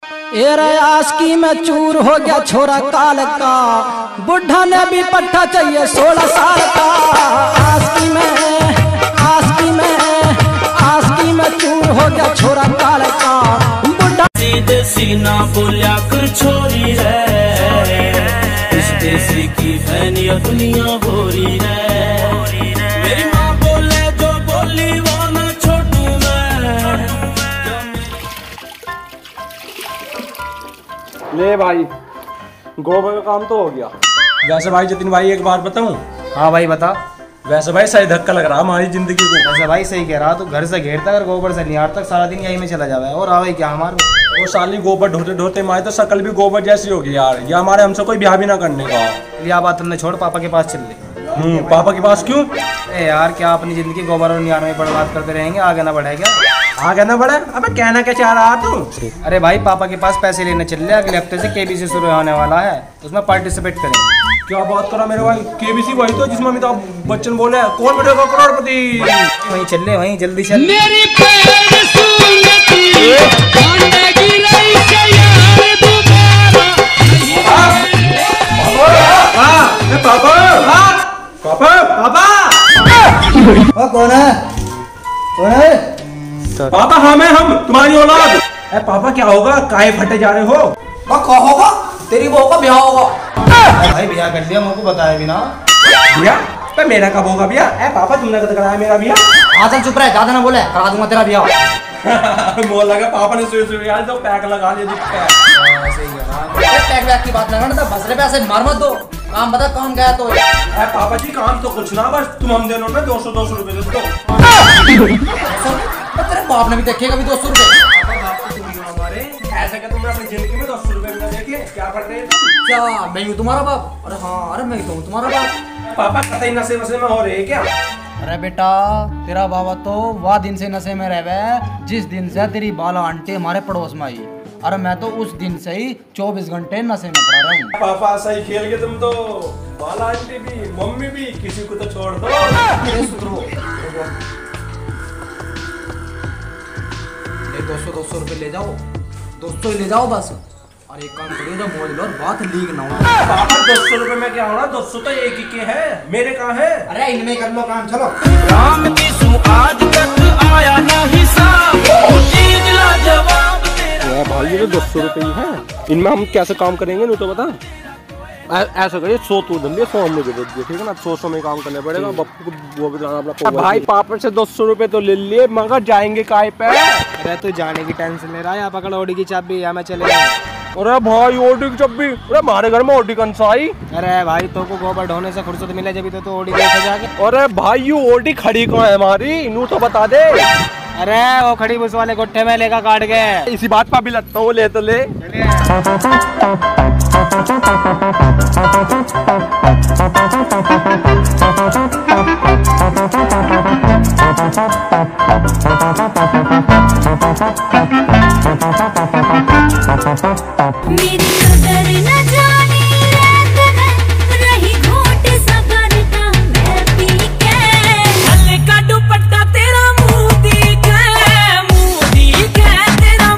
ए रे आस्की में चूर हो गया छोरा काल का, बुढ़ा ने भी पट्टा चाहिए 16 साल का। आस्की में चूर हो गया छोरा काल का, बुढ़ा सीधे सीना बोलिया कर छोरी रे, इस देसी की फैनिया दुनिया हो रही है। मेरी माँ बोले जो बोली वो ना छोड़ू मैं। ले भाई गोबर का काम तो हो गया। वैसे भाई जतिन भाई एक बात बताऊं? हाँ भाई बता। वैसे भाई सही धक्का लग रहा हमारी जिंदगी को। वैसे भाई सही कह रहा, तू घर से घेरता अगर गोबर से निहार तक सारा दिन यही में चला जावे और आवे क्या हमारे। वो साली गोबर ढोते ढोते माए तो शकल भी गोबर जैसी होगी यार। ये हमारे हमसे कोई ब्याह भी ना करने का। यह बात तुमने छोड़, पापा के पास चल ले। पापा के पास क्यों? ए यार क्या अपनी जिंदगी गोबर और निहार में बर्बाद करते रहेंगे, आगे ना बढ़े क्या? आगे ना बढ़े? अबे कहना क्या चाह रहा तू? अरे भाई पापा के पास पैसे लेने चल रहे, अगले हफ्ते से केबीसी शुरू होने वाला है, उसमें पार्टिसिपेट करेंगे। क्या बात करा मेरे भाई? केबीसी वही तो जिसमें अमिताभ बच्चन बोले कौन बनेगा करोड़पति? वहीं चल ले, वहीं जल्दी चल। मेरी पैर सुनती पापा पापा पापा कौन है? कौन है? पापा हम तुम्हारी औलाद। ए पापा क्या होगा? काहे फटे जा रहे हो? क्या होगा? तेरी बहू का ब्याह होगा। भाई ब्याह कर लिया, मुझको बताया बिना। ब्याह? मेरा कब होगा ब्याह? ए पापा तुमने कब कराया मेरा ब्याह? आजम चुप रहे, ज्यादा ना बोले, करा दूंगा तेरा ब्याह। बोल लगा पापा ने सुई यार तो पैक लगा दिया दिखता है। पैक वैक की बात लगाना था, भसरे पे ऐसे मार मत दो। काम बता, काम गया तो। ए पापा जी काम तो कुछ ना, बस तुम हम दोनों ना 200 रुपए दे दो। तेरे बाप ने भी देखे कभी 200 रुपए? ऐसा क्या तुमने अपनी जिंदगी में 200 रुपए बिना देखे क्या कर रहे हैं? क्या मैं हूँ तुम्हारा बाप? अरे हाँ, अरे मैं तो हूँ तुम्हारा बाप। पापा कतई नशे वशे में हो रहे क्या? अरे बेटा तेरा बाबा तो वह दिन से नशे में रहे जिस दिन से तेरी बाला आंटी हमारे पड़ोस में आई। अरे मैं तो उस दिन से ही 24 घंटे नशे में पड़ा रहा हूँ। पापा सही खेल के तुम तो, बाला आंटी भी मम्मी भी, किसी को तो छोड़ दो। ये 200 रुपए ले जाओ, 200 ही ले जाओ बस। और एक काम करिए, मोड़ लो बात लीक ना हो। पापा 200 रुपए में क्या होना? 200 तो एक ही के है, मेरे कहाँ है? अरे इनमें कर लो काम, चलो। राम की सु आज तक आया ना हिसाब, चीज लाजवाब तेरा। भाई ये तो 200 रुपए ही है, इनमें हम कैसे काम करेंगे? नहीं तो बता। ऐसा करिए 100 तू दे दिए, 100 हमने दे दिए, ठीक है ना? 100 में काम करना पड़ेगा। बप्पू को वो भी अपना भाई पापा से 200 रुपए तो ले लिए, मगर जाएंगे काय पे? अरे तू जाने की टेंशन ले रहा है, पकड़ ओडी की चाबी, या मैं चले। अरे भाई ओडी की चाबी? अरे हमारे घर में ओडी कौन सा आई? अरे भाई तो को गोबर ढोने से फुर्सत मिले जब तो ओडी लेके जाके। अरे भाई यू ओडी खड़ी कौन है हमारी? नू तो बता दे। अरे वो खड़ी उस वाले गुट्ठे में लेकर काट गए। इसी बात पर भी लगता हूँ, ले तो ले। मेरी कदर न जानी रात है, रही घोट सबर का मैं पी के। हल्का दुपट्टा तेरा मोदी के तेरा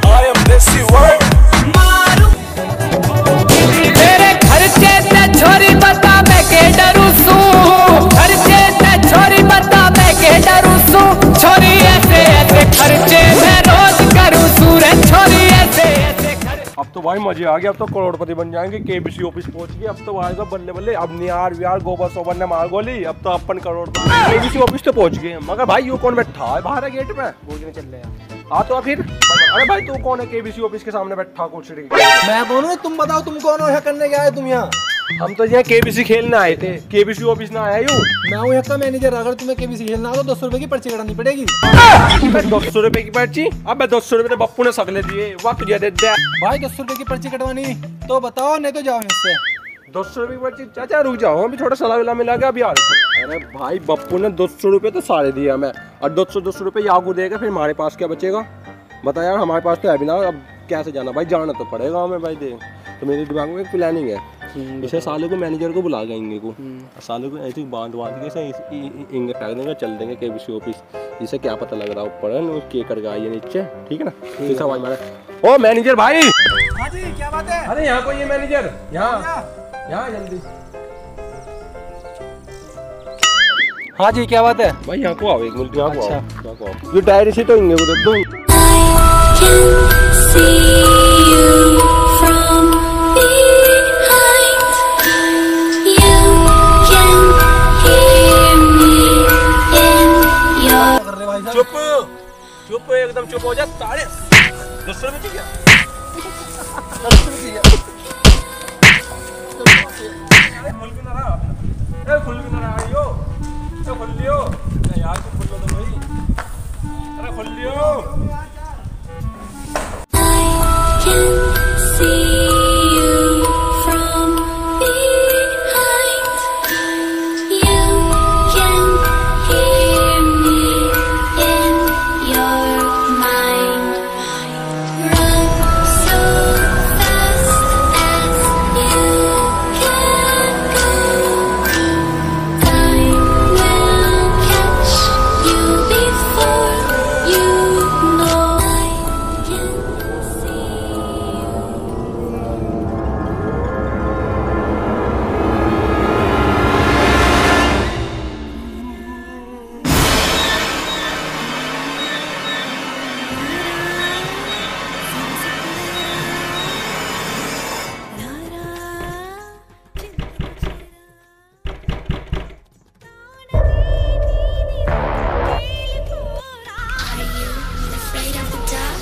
मारू। तेरे खर्चे ते छोरी बता मैं के डरू सू, खर्चे ते छोरी बता मैं के डरू सू। छोरी ऐसे ऐसे खर्चे मैं रोज करूँ सू रे, छोरी ऐसे ऐसे। अब तो भाई मजे आ गए, अब तो करोड़पति बन जाएंगे। केबीसी ऑफिस पहुंच गए, अब तो भाई साहब बल्ले बल्ले। अब निहार विहार गोबर सोबर ने मार गोली, अब तो अपन करोड़पति। केबीसी ऑफिस तो पहुंच गए, मगर भाई यू कौन बैठा है बाहर गेट पे? चल रहे हैं। हाँ तो फिर अरे भाई तू कौन है केबीसी ऑफिस के सामने बैठा कुर्सी? मैं कौन हूँ? तुम बताओ, तुम कौन हो? यहाँ करने क्या है तुम यहाँ? हम तो यहाँ केबीसी खेलने आए थे, केबीसी ऑफिस ना आया यू। मैं हूँ यहाँ का मैनेजर, अगर तुम्हें केबीसी खेलना हो तो 200 रुपए की पर्ची कटानी पड़ेगी। 200 रुपए की पर्ची? अब मैं 200 रुपए बप्पू ने सकले दिए, वक्त तुझे दे दे। भाई 200 रुपए की पर्ची कटवानी तो बताओ, नहीं तो जाओ इससे। 200 रुपए की पर्ची? चाचा रुक जाओ, अभी थोड़ा सलाह विला मिला गया अभी यार। अरे भाई बप्पू ने 200 रुपए तो सारे दिया हमें, और 200 रुपए यागू देगा, फिर हमारे पास क्या बचेगा? बता यार, हमारे पास तो है भी ना, अब कैसे जाना भाई? जाना तो पड़ेगा हमें भाई। देख तो मेरे दिमाग में एक प्लानिंग है, इसे साले को मैनेजर को बुला गए को, साले को ऐसे बांध के इंगे फेंक देंगे, चल देंगे केबीसी ऑफिस। इसे क्या पता लग रहा है ऊपर है के कर गया ये नीचे, ठीक है ना? इसे आवाज मारे ओ मैनेजर भाई। हाँ जी, क्या बात है? अरे यहाँ कोई है मैनेजर, यहाँ यहाँ जल्दी। हाँ जी, क्या बात है? भाई यहाँ को आओ, एक मिनट यहाँ को आओ, अच्छा। यहाँ को आओ। ये डायरी शीट होंगे उधर दो। I can see you from behind. You can hear me in your चुप चुप एकदम चुप हो जा। 250 रुपए चाहिए। फुल भी ना रहा, फुल भी ना रहा आइयो, खुल लियो यार, खुल लो तो भाई, अरे खुल लियो। I can see you from behind. You can hear me in your mind. Run so fast as you can go. Time will catch you before you know. I can see you. Are you afraid of the dark?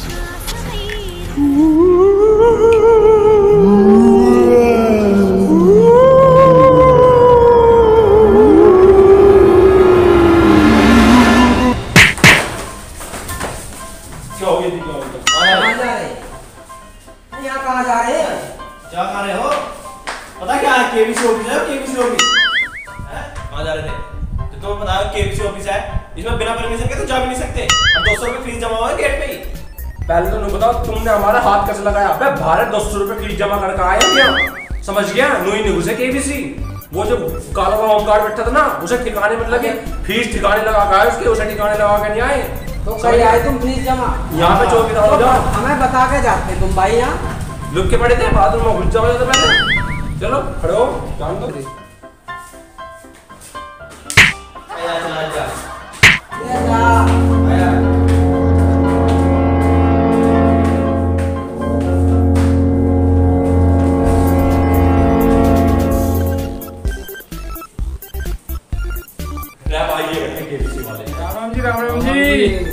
क्या हो गया जी, क्या हो गया? यहाँ कहाँ जा रहे हैं? क्या खा रहे हो? पता क्या है? केबीसी ऑफिस है, केबीसी ऑफिस। कहाँ जा रहे थे? तो तुम्हें पता है केबीसी ऑफिस है, इसमें बिना परमिशन के तो जा भी नहीं सकते। अब 200 रुपए फीस जमा हुआ है गेट पे ही। पहले तो नहीं बताओ तुमने हमारा हाथ कैसे लगाया? अबे भारत 200 रुपए फीस जमा करके आया क्या? समझ गया? नुई नहीं घुसे केबीसी। वो जो काला वाला ओमकार बैठा था ना, उसे ठिकाने में लगे, फीस ठिकाने लगा के आए उसके, उसे ठिकाने लगा के नहीं आए। तो कहीं आए तुम फीस जमा? यहाँ पे चौकीदार हो जाओ। हमें बता के जाते तुम भाई यहाँ। लुक के पड़े थे, बाथरूम में घुस जाओ तो पहले। चलो खड़े हो, जान दो। आया चला जा। ये जा। आया। ले भाई ये बैठे केबीसी वाले। राम जी, राम राम जी।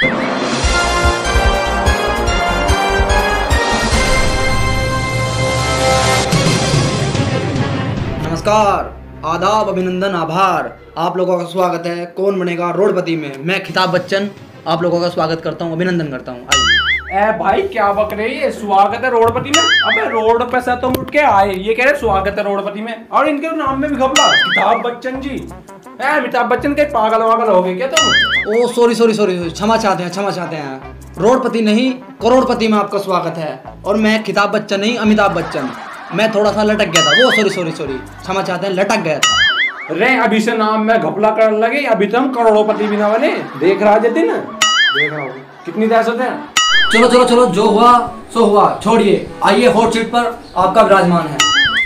नमस्कार, आदाब, अभिनंदन, आभार। आप लोगों का स्वागत है कौन बनेगा रोडपति में। मैं खिताब बच्चन आप लोगों का स्वागत करता हूँ, अभिनंदन करता हूँ। आइए। ए भाई क्या बक रही है? स्वागत है रोडपति में? अबे रोड पे से तुम उठ के आए, ये कह रहे स्वागत है रोडपति में, और इनके नाम में भी घपला, अमिताभ बच्चन जी। अमिताभ बच्चन के पागल वागल हो गए क्या तुम? ओ सॉरी सॉरी सॉरी, क्षमा चाहते हैं। रोडपति नहीं करोड़पति में आपका स्वागत है। और मैं खिताब बच्चन नहीं अमिताभ बच्चन। मैं थोड़ा सा लटक गया था, वो सॉरी, क्षमा चाहते हैं, लटक गया था। रे अभी से नाम में घपला करने लगे, अभी तो हम करोड़पति भी ना बने। देख रहा जतिन, देख रहा हूँ कितनी दहशत है। चलो, जो हुआ सो हुआ, छोड़िए। आइए हॉट सीट पर आपका विराजमान है।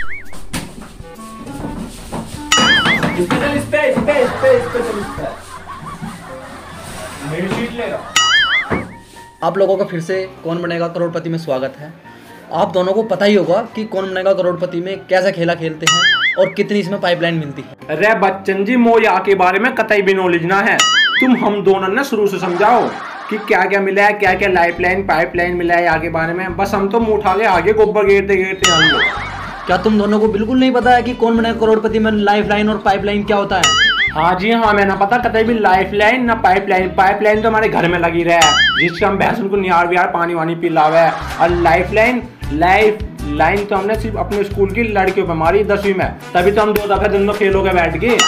मेरी सीट लेगा। आप लोगों का फिर से कौन बनेगा करोड़पति में स्वागत है। आप दोनों को पता ही होगा कि कौन बनेगा करोड़पति में कैसा खेला खेलते हैं और कितनी इसमें पाइपलाइन मिलती है। अरे बच्चन जी, मोया के बारे में कतई भी नॉलेज ना है। तुम हम दोनों ने शुरू से समझाओ कि क्या क्या मिला है, क्या क्या लाइफलाइन पाइपलाइन मिला है आगे बारे में। बस हम तो मुंह उठा के आगे गोबर गिरते हम लोग। क्या तुम दोनों को बिल्कुल नहीं पता है कि कौन बनेगा करोड़पति में लाइफलाइन और पाइपलाइन क्या होता है? हाँ जी हाँ, मैं ना पता कतई भी लाइफलाइन ना पाइपलाइन। पाइपलाइन तो हमारे घर में लगी रहा है, जिससे हम भैंसों को निहार बिहार पानी वानी पिलावे है। और लाइफलाइन तो हमने सिर्फ अपने स्कूल की लड़कियों पे मारी 10वीं में, तभी तो हम 2 दफे दिन में फेल हो गए बैठ के।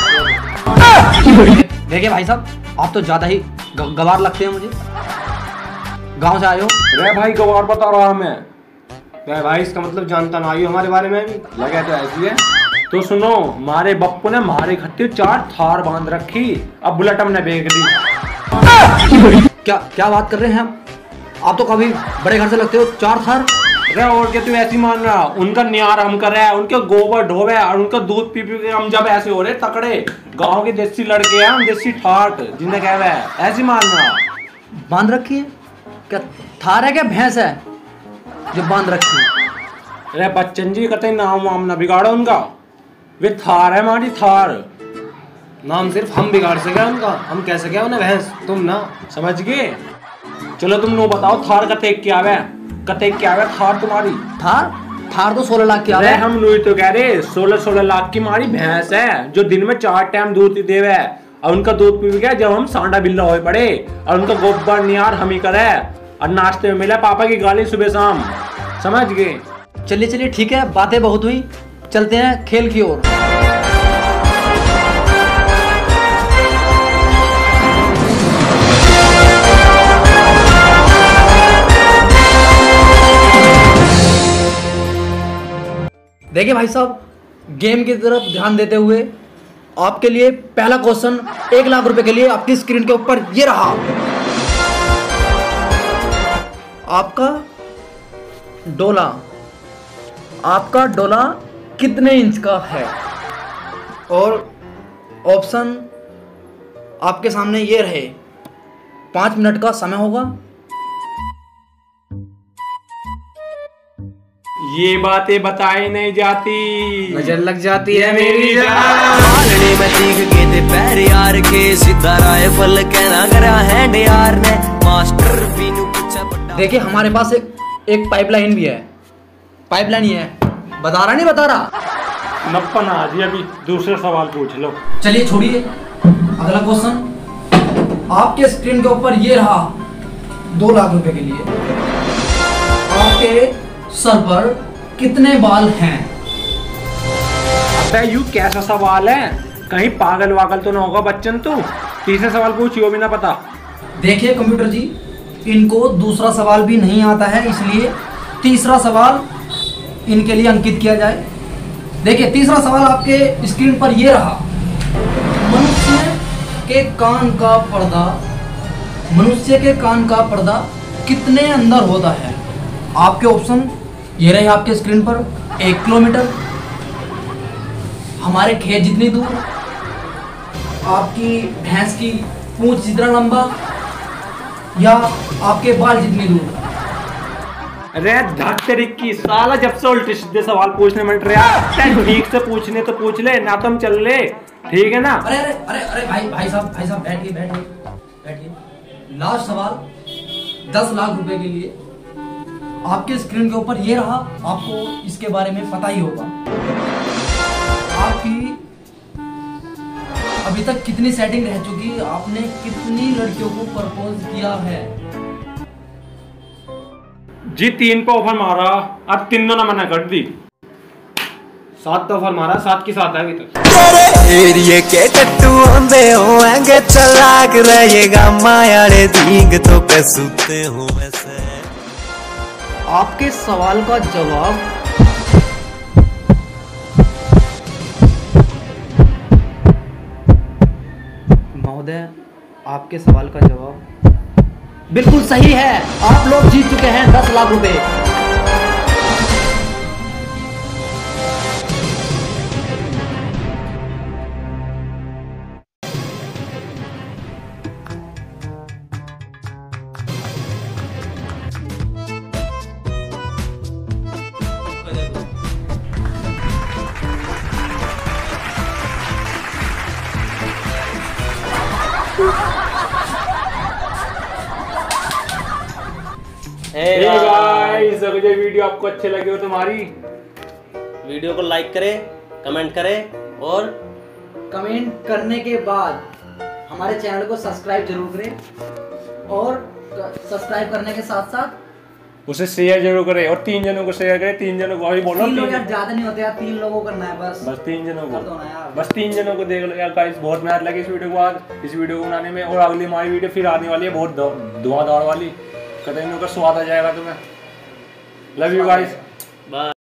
देखिए भाई साहब, आप तो ज्यादा ही गवार लगते हैं मुझे। गांव से आए हो? रे भाई गवार बता रहा मैं। तो भाई इसका मतलब जानता ना आइयो हमारे बारे में भी लगा तो ऐसी है। तो सुनो, मारे बप्पू ने मारे खत्ते 4 थार बांध रखी, अब बुलेट हमने बेच दी। क्या बात कर रहे हैं हम? आप तो कभी बड़े घर से लगते हो 4 थार। अरे और क्या तू ऐसी मान रहा? उनका न्यार हम कर रहे हैं, उनके गोबर ढोवे और उनका दूध पी पी के हम जब ऐसे हो रहे तकड़े गांव के देसी लड़के हैं हम, देसी ठाट जिन्हें कह रहे हैं, ऐसी मान रहा। बांध रखी है क्या? थार है क्या भैंस है जो बांध रखी है? अरे बच्चन जी कहते नाम वाम ना बिगाड़ो उनका, वे थार है हमारी थार। नाम सिर्फ हम बिगाड़ सके उनका, हम कह सके उन्हें भैंस, तुम ना। समझ गए? चलो तुम नो बताओ थार कते क्या है, कते क्या है थार तुम्हारी? थार तो 16 लाख की अरे आवे। हम लोग तो कह रहे 16 लाख की हमारी भैंस है जो दिन में 4 टाइम दूध देवे है, और उनका दूध पी गया जब हम सांडा बिल्ला हो पड़े, और उनका गोबर नियार हम ही करे, और नाश्ते में मिला पापा की गाली सुबह शाम। समझ गए? चलिए चलिए ठीक है, बातें बहुत हुई, चलते हैं खेल की ओर। देखिए भाई साहब, गेम की तरफ ध्यान देते हुए आपके लिए पहला क्वेश्चन 1 लाख रुपए के लिए आपकी स्क्रीन के ऊपर ये रहा। आपका डोला कितने इंच का है? और ऑप्शन आपके सामने ये रहे। 5 मिनट का समय होगा। ये बातें बताई नहीं जाती, नजर लग जाती है मेरी जान। मारने में तीख के ते पैर यार के, सीधा राइफल कहना करा हैंड यार ने, मास्टर भी नु पूछा बड़ा। देखिए हमारे पास एक पाइपलाइन भी है। पाइपलाइन ही है, बता रहा नहीं बता रहा। नप्पन आ जी, अभी दूसरा सवाल पूछ लो। चलिए छोड़िए, अगला क्वेश्चन आपके स्क्रीन के ऊपर ये रहा। 2 लाख रुपए के लिए आपके सर पर कितने बाल हैं? अबे यू कैसा सवाल है? कहीं पागल वागल तो ना होगा बच्चन तू? तीसरा सवाल पूछियो भी ना पता। देखिए कंप्यूटर जी, इनको दूसरा सवाल भी नहीं आता है, इसलिए तीसरा सवाल इनके लिए अंकित किया जाए। देखिए तीसरा सवाल आपके स्क्रीन पर ये रहा। मनुष्य के कान का पर्दा कितने अंदर होता है? आपके ऑप्शन ये रहे आपके स्क्रीन पर। 1 किलोमीटर, हमारे खेत जितनी दूर, आपकी भैंस की पूंछ जितना लंबा, या आपके बाल जितनी दूर। अरे धक तेरी की साला, जब से उल्टे सीधे सवाल पूछने में रहा, ठीक से पूछने तो पूछ ले ना, तुम चल ले, ठीक है ना? अरे अरे अरे अरे भाई साहब बैठिए। लास्ट सवाल 10 लाख रुपए के लिए आपके स्क्रीन के ऊपर ये रहा। आपको इसके बारे में पता ही होगा। आपकी अभी तक कितनी सेटिंग रह चुकी, आपने कितनी लड़कियों को प्रपोज किया है? जी 3 पे ऑफर मारा, अब 3 ने मना कर दी। 7 ऑफर मारा, 7 की 7 है अभी तक। एरिए के टट्टू होंदे होएंगे, चलाक रहेगा मायाड़े दींग तो कैसूते हो वैसे। आपके सवाल का जवाब महोदय, आपके सवाल का जवाब बिल्कुल सही है। आप लोग जीत चुके हैं 10 लाख रुपए। Hey guys, अगर ये वीडियो आपको अच्छे लगे हो तुम्हारी, वीडियो को लाइक करें, कमेंट करें, और कमेंट करने के बाद हमारे चैनल को सब्सक्राइब जरूर करें, और सब्सक्राइब करने के साथ साथ उसे शेयर जरूर करें, और 3 जनों को शेयर करें। 3 जनों को अभी बोलो, 3 लोग यार ज्यादा नहीं होते यार, 3 लोगों को करना है बस। 3 जनों कर दो को, ना यार। बस 3 जनों को देख लो यार गाइस। बहुत मेहनत लगी इस वीडियो को, आज इस वीडियो को बनाने में, और अगली हमारी वीडियो फिर आने वाली है बहुत धुआंधार वाली, कतई का स्वाद आ जाएगा तुम्हें। Love you guys.